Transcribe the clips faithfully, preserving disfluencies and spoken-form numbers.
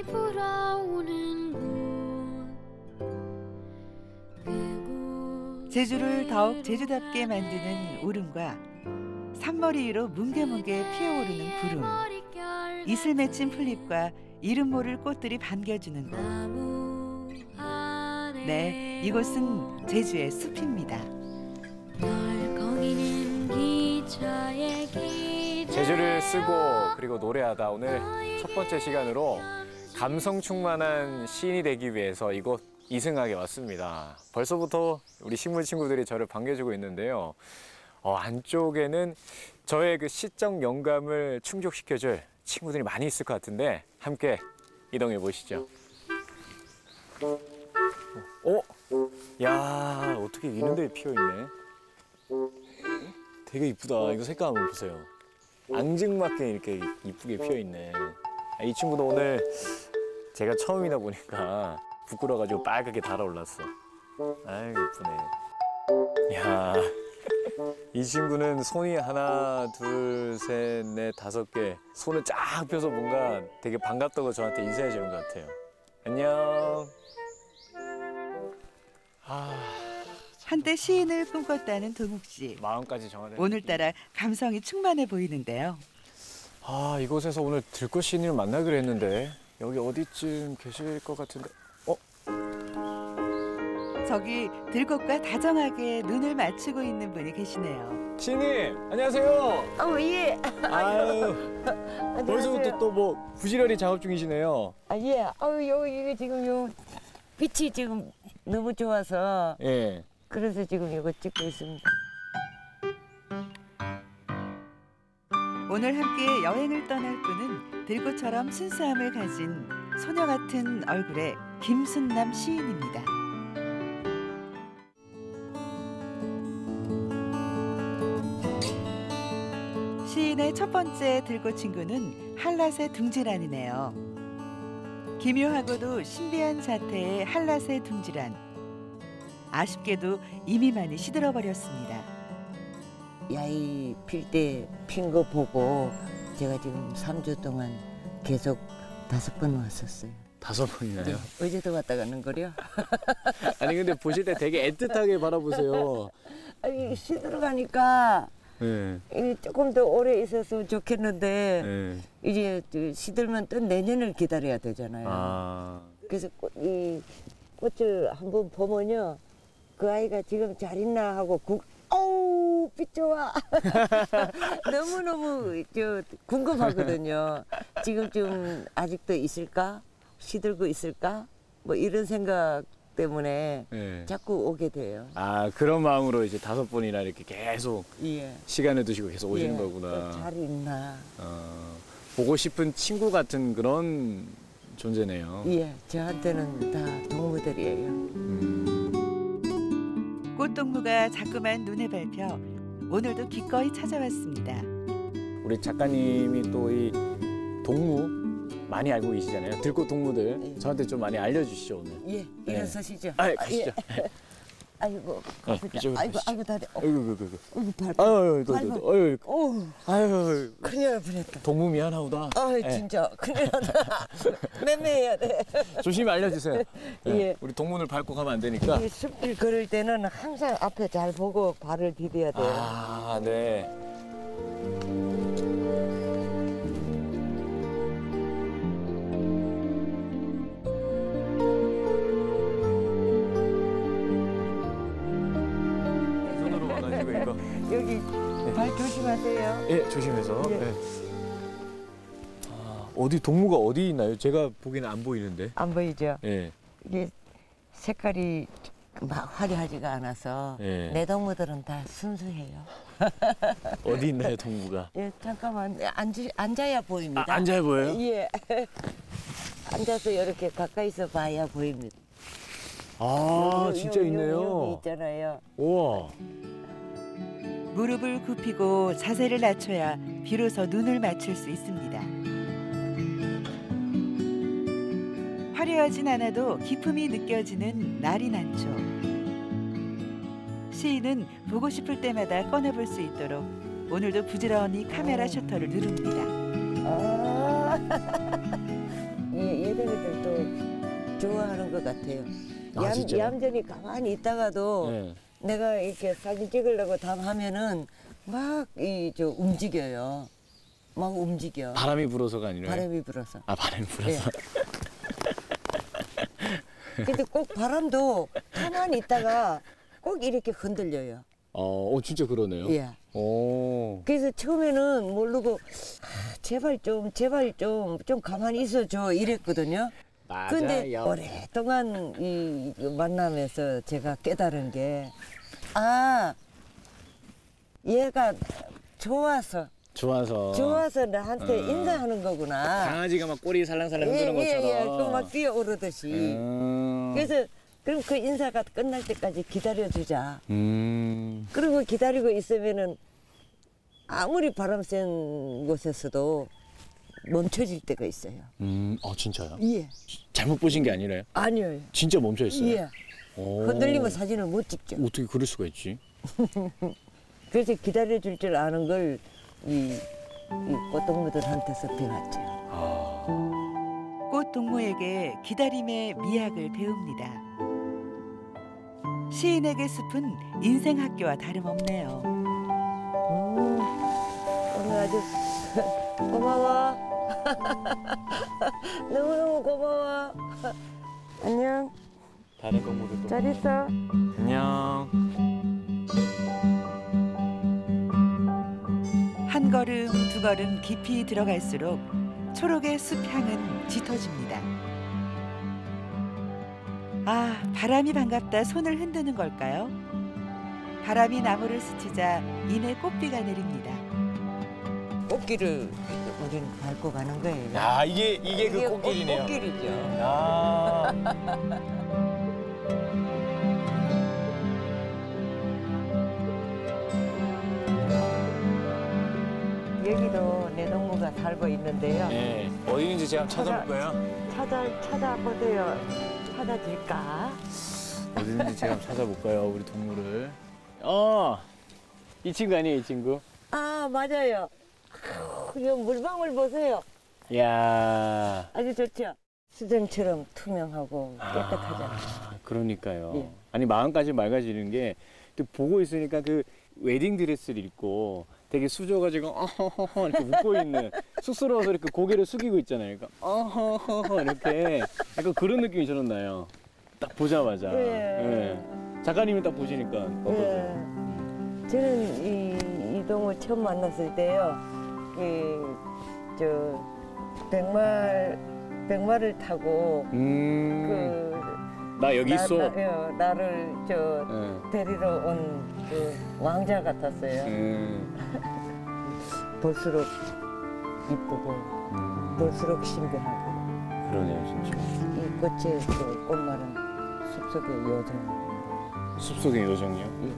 제주를 더욱 제주답게 만드는 울음과 산머리 위로 뭉게뭉게 피어오르는 구름, 이슬 맺힌 풀잎과 이름 모를 꽃들이 반겨주는 곳. 네, 이곳은 제주의 숲입니다. 제주를 쓰고 그리고 노래하다 오늘 첫 번째 시간으로 감성 충만한 시인이 되기 위해서 이곳 이승학에 왔습니다. 벌써부터 우리 식물 친구들이 저를 반겨주고 있는데요. 어, 안쪽에는 저의 그 시적 영감을 충족시켜줄 친구들이 많이 있을 것 같은데 함께 이동해 보시죠. 어? 야, 어떻게 이런 데 피어 있네. 되게 이쁘다. 이거 색깔 한번 보세요. 앙증맞게 이렇게 이쁘게 피어 있네. 아, 이 친구도 오늘 제가 처음이다 보니까 부끄러워가지고 빨갛게 달아올랐어. 아이고 이쁘네. 야, 이 친구는 손이 하나, 둘, 셋, 넷, 다섯 개. 손을 쫙 펴서 뭔가 되게 반갑다고 저한테 인사해 주는 것 같아요. 안녕. 아, 한때 시인을 꿈꿨다는 동욱 씨. 마음까지 정하네. 오늘따라 감성이 충만해 보이는데요. 아, 이곳에서 오늘 들꽃 시인을 만나기로 했는데 여기 어디쯤 계실 것 같은데. 어? 저기 들꽃과 다정하게 눈을 맞추고 있는 분이 계시네요. 시인님, 안녕하세요. 어, 예. 아유, 벌써부터 또 뭐 부지런히 작업 중이시네요. 아, 예. 아유, 요, 이거 지금 요 빛이 지금 너무 좋아서. 예. 그래서 지금 이거 찍고 있습니다. 오늘 함께 여행을 떠날 분은 들꽃처럼 순수함을 가진 소녀 같은 얼굴의 김순남 시인입니다. 시인의 첫 번째 들꽃 친구는 한랏의 둥지란이네요. 기묘하고도 신비한 자태의 한랏의 둥지란. 아쉽게도 이미 많이 시들어버렸습니다. 야이 필 때 핀 거 보고 제가 지금 삼 주 동안 계속 다섯 번 왔었어요. 다섯 번이나요? 네, 어제도 왔다 가는 거려. 아니 근데 보실 때 되게 애틋하게 바라보세요. 아니 시들어가니까 네. 조금 더 오래 있었으면 좋겠는데 네. 이제 시들면 또 내년을 기다려야 되잖아요. 아. 그래서 꽃, 이 꽃을 한번 보면요, 그 아이가 지금 잘 있나 하고 구, 어우 빛 좋아. 너무 너무 저 궁금하거든요. 지금쯤 아직도 있을까? 시들고 있을까? 뭐 이런 생각 때문에 네. 자꾸 오게 돼요. 아, 그런 마음으로 이제 다섯 번이나 이렇게 계속 예. 시간을 두시고 계속 오시는 예. 거구나. 잘 있나? 어, 보고 싶은 친구 같은 그런 존재네요. 예, 저한테는 다 동무들이에요. 음. 꽃동무가 자꾸만 눈에 밟혀 오늘도 기꺼이 찾아왔습니다. 우리 작가님이 또 이 동무 많이 알고 계시잖아요. 들꽃 동무들. 예. 저한테 좀 많이 알려주시죠 오늘. 예, 일어서시죠. 아, 가시죠. 아, 예. 아이고, 네, 이쪽으로 아이고, 가시죠. 아이고 다리. 어, 아이고, 아이고, 아이고, 발. 아유, 또, 아이고. 또, 또, 아유, 어, 아유, 큰일 날 뻔했다. 동무 미안하다. 아, 네. 진짜 큰일 났다. 매매해야 돼. 조심히 알려주세요. 네. 예. 우리 동문을 밟고 가면 안 되니까. 이 숲길 걸을 때는 항상 앞에 잘 보고 발을 디뎌야 돼요. 아, 네. 손으로 와가지고 이거. 여기 네. 발 조심하세요. 예, 조심해서. 예. 네. 아, 어디 동무가 어디 있나요? 제가 보기에는 안 보이는데. 안 보이죠? 예. 이게 색깔이 막 화려하지가 않아서 예. 내 동무들은 다 순수해요. 어디 있나요, 동무가? 예, 잠깐만 앉, 앉아야 보입니다. 아, 앉아야 보여요? 예. 앉아서 이렇게 가까이서 봐야 보입니다. 아, 요, 진짜 요, 있네요. 요, 여기 있잖아요. 우와. 무릎을 굽히고 자세를 낮춰야 비로소 눈을 맞출 수 있습니다. 화려하진 않아도 기품이 느껴지는 날이 난초. 시인은 보고 싶을 때마다 꺼내볼 수 있도록 오늘도 부지런히 카메라 셔터를 누릅니다. 아, 예, 얘들은 좋아하는 것 같아요. 아, 얌, 진짜요? 얌전히 가만히 있다가도 네. 내가 이렇게 사진 찍으려고 답하면은 막 이 저 움직여요. 막 움직여. 바람이 불어서가 아니라. 바람이 불어서. 아 바람이 불어서. 근데 꼭 바람도 가만히 있다가 꼭 이렇게 흔들려요. 어, 어 진짜 그러네요. 예. 오. 그래서 처음에는 모르고 아, 제발 좀 제발 좀 좀 가만히 있어줘 이랬거든요. 맞아요. 근데 오랫동안 이 만나면서 제가 깨달은 게 아 얘가 좋아서 좋아서. 좋아서 나한테 어. 인사하는 거구나. 강아지가 막 꼬리 살랑살랑 흔드는 것처럼. 예예예. 그막 뛰어오르듯이. 음. 그래서 그럼 그 인사가 끝날 때까지 기다려주자. 음. 그리고 기다리고 있으면은 아무리 바람 센 곳에서도 멈춰질 때가 있어요. 음. 아 진짜요? 예. 잘못 보신 게 아니라요? 아니요. 진짜 멈춰 있어요. 예. 오. 흔들리면 사진을 못 찍죠. 어떻게 그럴 수가 있지? 그래서 기다려줄 줄 아는 걸 이 이 꽃동무들한테서 배웠죠. 아. 꽃 동무에게 기다림의 미학을 배웁니다. 시인에게 숲은 인생 학교와 다름없네요. 음, 오늘 아주 고마워. 너무너무 고마워. 안녕. 다른 동물들도. 잘 있어. 안녕. 한 걸음 두 걸음 깊이 들어갈수록 초록의 숲향은 짙어집니다. 아, 바람이 반갑다 손을 흔드는 걸까요? 바람이 나무를 스치자 이내 꽃비가 내립니다. 꽃길을 우리는 밟고 가는 거예요. 야 이게 이게 그 이게 꽃길이네요. 꽃, 꽃길이죠. 아. 여기도 내 동무가 살고 있는데요. 네. 어디 있는지 제가 한번 찾아볼까요? 찾아 찾아보세요. 찾아질까? 어디 있는지 제가 한번 찾아볼까요? 우리 동물을. 어. 이 친구 아니에요, 이 친구? 아 맞아요. 아우, 이 물방울 보세요. 이야. 아주 좋죠. 수정처럼 투명하고 깨끗하잖아요. 아, 그러니까요. 예. 아니 마음까지 맑아지는 게 또 보고 있으니까 그 웨딩 드레스를 입고 되게 수져가지고 어허허허 이렇게 웃고 있는 쑥스러워서 이렇게 고개를 숙이고 있잖아요. 그러니까 어허허허 이렇게 약간 그런 느낌이 저는 나요. 딱 보자마자. 예. 예. 작가님이 딱 보시니까 어떠세요? 예. 저는 이 이동을 처음 만났을 때요. 그저 백말 백말을 타고 음. 그 나 여기 나, 있어. 나, 예, 나를 저 예. 데리러 온 그 왕자 같았어요. 음. 볼수록 이쁘고 음. 볼수록 신비하고 그러네요, 진짜. 이 꽃의 그 꽃말은 숲속의 요정. 숲속의 요정이요? 예.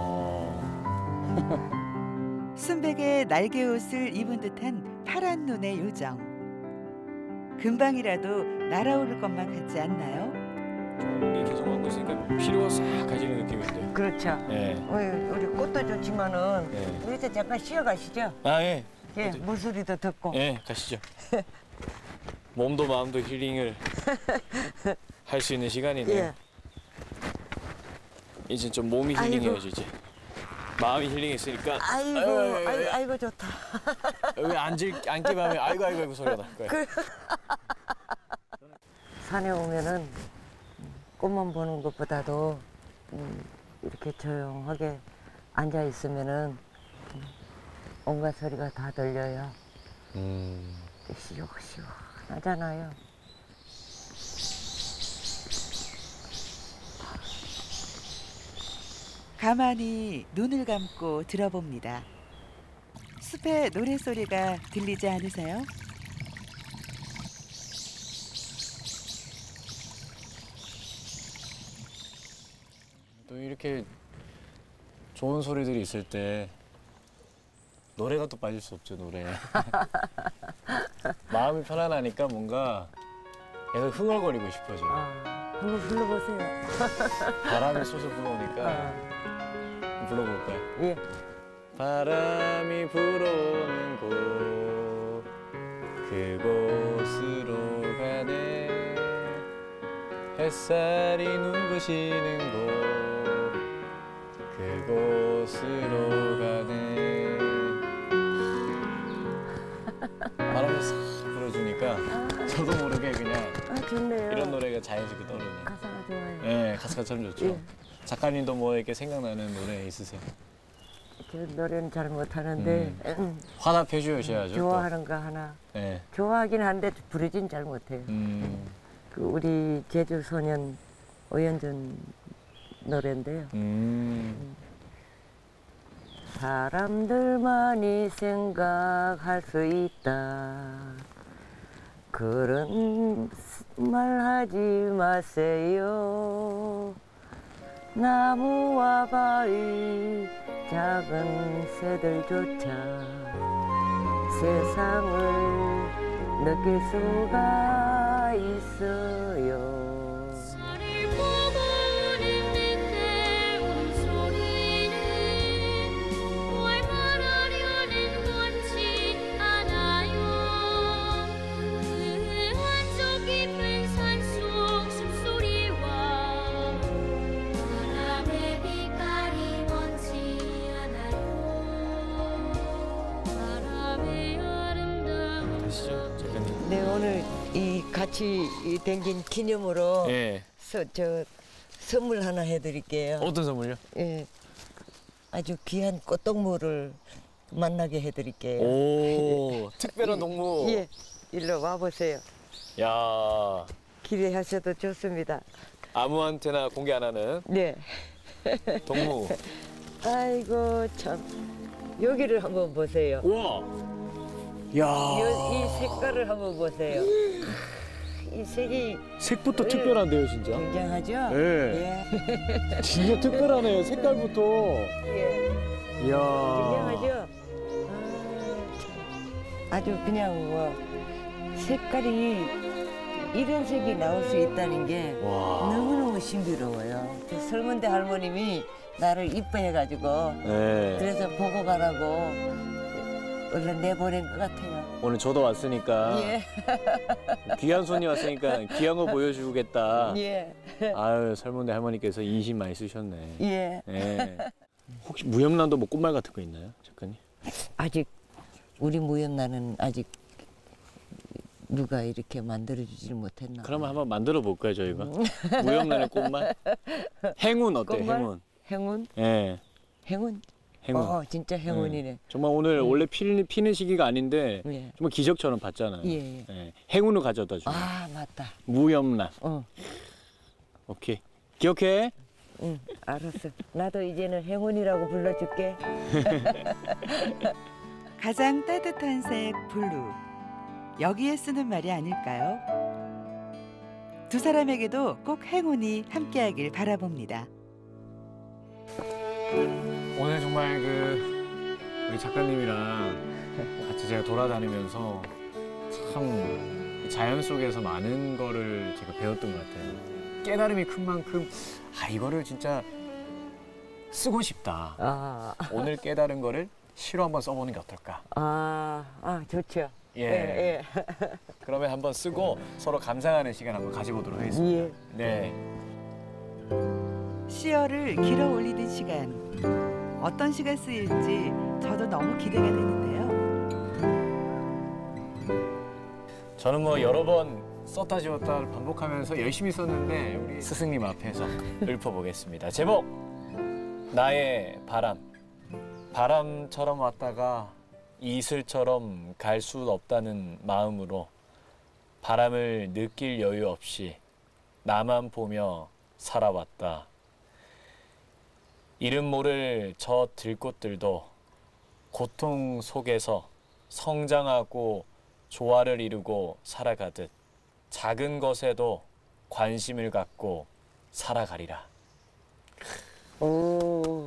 어. 순백의 날개 옷을 입은 듯한 파란 눈의 요정. 금방이라도 날아오를 것만 같지 않나요? 우리 계속 하고 있으니까 피로가 싹 가지는 느낌인데. 그렇죠. 예. 어이, 우리 꽃도 좋지만은 네. 여기서 잠깐 쉬어가시죠. 아 예. 예, 어디? 물소리도 듣고. 예, 가시죠. 몸도 마음도 힐링을 할 수 있는 시간이네요. 예. 이제 좀 몸이 아이고. 힐링해야지 이제. 마음이 힐링했으니까. 아이고, 아이고, 아이고, 아이고, 아이고, 좋다. 왜 앉을 앉기만 하면 아이고 아이고 아이고 소리가 날 거야. 그 산에 오면은 꽃만 보는 것보다도 음, 이렇게 조용하게 앉아 있으면은 음, 온갖 소리가 다 들려요. 음. 시원시원하잖아요. 가만히 눈을 감고 들어봅니다. 숲의 노랫소리가 들리지 않으세요? 또 이렇게 좋은 소리들이 있을 때 노래가 또 빠질 수 없죠, 노래. 마음이 편안하니까 뭔가 계속 흥얼거리고 싶어져요. 아, 한번 불러보세요. 바람이 쏘서 불어오니까 아, 불러볼까요? 예. 바람이 불어오는 곳 그곳으로 가네 햇살이 눈부시는 곳 그곳으로 가네. 바람을 싹 불어주니까 저도 모르게 그냥 아, 좋네요. 이런 노래가 자연스럽게 떠오르네요. 가사가 좋아요. 네, 가사가 참 좋죠. 예. 작가님도 뭐 이렇게 생각나는 노래 있으세요? 저 노래는 잘 못하는데 음. 화답해 주셔야죠. 좋아하는 거 하나. 또. 네. 좋아하긴 한데 부르진 잘 못해요. 음, 그 우리 제주 소년 오연준 노래인데요. 음, 사람들만이 생각할 수 있다. 그런 말 하지 마세요. 나무와 바위 작은 새들조차 세상을 느낄 수가 있어요. 서를 보고 우는 늑대 울음소리는 뭘 말하려는 건지 아나요. 그 한쪽 깊은 산속 숨소리와 바람의 빛깔이 뭔지 아나요. 바람의 아름다운 가시죠, 작가님. 네, 오늘 이 같이 이 댕긴 기념으로 예. 서, 저 선물 하나 해드릴게요. 어떤 선물요? 예, 아주 귀한 꽃동물을 만나게 해드릴게요. 오, 특별한 동물. 예, 일로 와보세요. 야, 기대하셔도 좋습니다. 아무한테나 공개 안 하는 네. 동무. 아이고 참. 여기를 한번 보세요. 우와. 야. 요- 이 색깔을 한번 보세요. 이 색이 색부터 예. 특별한데요, 진짜. 굉장하죠? 예. 예. 진짜 특별하네요, 색깔부터. 예. 이야. 굉장하죠? 아, 참. 아주 그냥 뭐 색깔이 이런 색이 나올 수 있다는 게 와. 너무너무 신비로워요. 그 설문대 할머님이 나를 이뻐해가지고 네. 그래서 보고 가라고 얼른 내보낸 것 같아요. 오늘 저도 왔으니까 예. 귀한 손이 왔으니까 귀한 거 보여주겠다. 예. 아유, 설문대 할머니께서 인심 많이 쓰셨네. 예. 예. 혹시 무염란도 뭐 꽃말 같은 거 있나요, 작가님? 아직 우리 무염나는 아직 누가 이렇게 만들어주질 못했나. 그러면 한번 만들어 볼까요, 저희가? 무염란의 꽃말? 행운 어때? 꽃말? 행운. 행운? 예. 행운? 행운. 어, 진짜 행운이네. 예. 정말 오늘 음. 원래 피, 피는 시기가 아닌데 예. 정말 기적처럼 봤잖아요. 예, 예. 예. 행운을 가져다 줘. 아, 맞다. 무염란. 어, 오케이. 기억해? 응, 알았어. 나도 이제는 행운이라고 불러줄게. 가장 따뜻한 색 블루. 여기에 쓰는 말이 아닐까요? 두 사람에게도 꼭 행운이 함께하길 바라봅니다. 오늘 정말 그 우리 작가님이랑 같이 제가 돌아다니면서 참 자연 속에서 많은 거를 제가 배웠던 것 같아요. 깨달음이 큰 만큼 아 이거를 진짜 쓰고 싶다. 아, 오늘 깨달은 거를 시로 한번 써보는 게 어떨까? 아, 아, 좋죠. 예. 예, 그러면 한번 쓰고 서로 감상하는 시간 한번 가져보도록 예. 하겠습니다. 예. 네. 시어를 길어 올리는 시간. 어떤 시가 쓰일지 저도 너무 기대가 되는데요. 저는 뭐 여러 번 썼다 지웠다 반복하면서 열심히 썼는데 우리 스승님 앞에서 읊어보겠습니다. 제목 나의 바람. 바람처럼 왔다가 이슬처럼 갈 수 없다는 마음으로 바람을 느낄 여유 없이 나만 보며 살아왔다. 이름 모를 저 들꽃들도 고통 속에서 성장하고 조화를 이루고 살아가듯 작은 것에도 관심을 갖고 살아가리라. 오,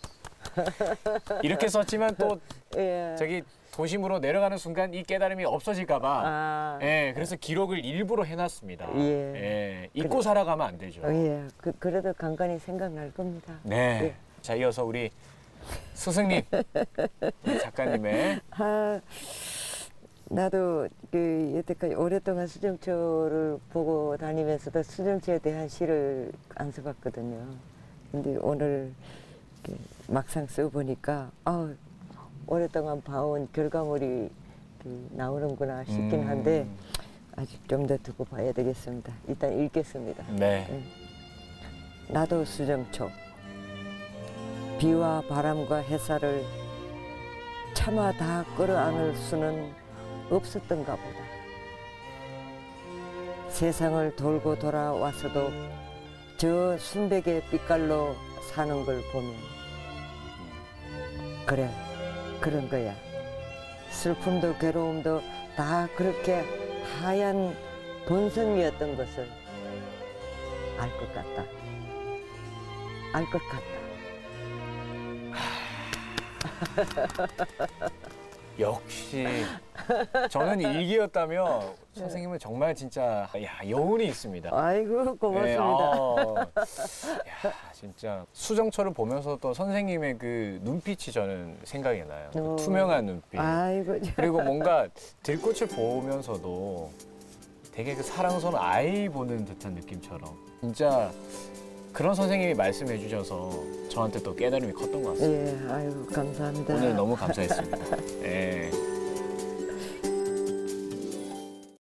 이렇게 썼지만 또 예. 저기 도심으로 내려가는 순간 이 깨달음이 없어질까 봐 아, 예, 그래서 기록을 일부러 해놨습니다. 예. 예, 잊고 살아가면 안 되죠. 어, 예. 그, 그래도 간간히 생각날 겁니다. 네. 예. 자, 이어서 우리 스승님, 우리 작가님의 아, 나도 그 여태까지 오랫동안 수정초를 보고 다니면서도 수정초에 대한 시를 안 써봤거든요. 근데 오늘 이렇게 막상 써보니까 아, 오랫동안 봐온 결과물이 그 나오는구나 싶긴 한데 음. 아직 좀 더 두고 봐야 되겠습니다. 일단 읽겠습니다. 네. 네. 나도 수정초. 비와 바람과 햇살을 차마 다 끌어안을 수는 없었던가 보다. 세상을 돌고 돌아와서도 저 순백의 빛깔로 사는 걸 보면 그래, 그런 거야. 슬픔도 괴로움도 다 그렇게 하얀 본성이었던 것을 알 것 같다. 알 것 같다. 역시 저는 일기였다면 선생님은 정말 진짜 야, 여운이 있습니다. 아이고 고맙습니다. 네, 어, 야, 진짜 수정초를 보면서도 선생님의 그 눈빛이 저는 생각이 나요. 그 어. 투명한 눈빛. 아이고 그리고 뭔가 들꽃을 보면서도 되게 그 사랑스러운 아이 보는 듯한 느낌처럼 진짜 그런 선생님이 말씀해 주셔서 저한테 또 깨달음이 컸던 것 같습니다. 예, 아이고 감사합니다. 오늘 너무 감사했습니다. 예.